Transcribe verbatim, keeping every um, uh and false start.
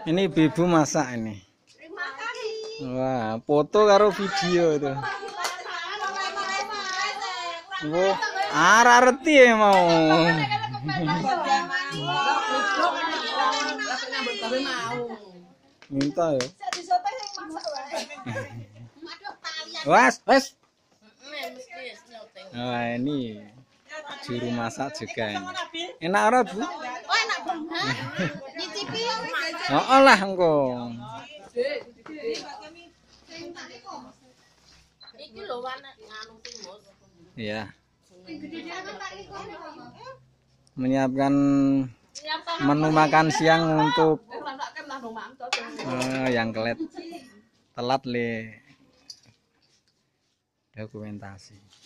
Ini ibu masak ini. Wah, foto karo video itu. Wo, arah reti ya mau. Minta ya. Was, was. Nah, ini juru masak juga ini. Enak ora, Bu? Oh, enak banget. Nyicipi Oh lah engko. iki lho wana nganu timus. Iya. Menyiapkan menu makan siang untuk uh, yang kelet telat le dokumentasi.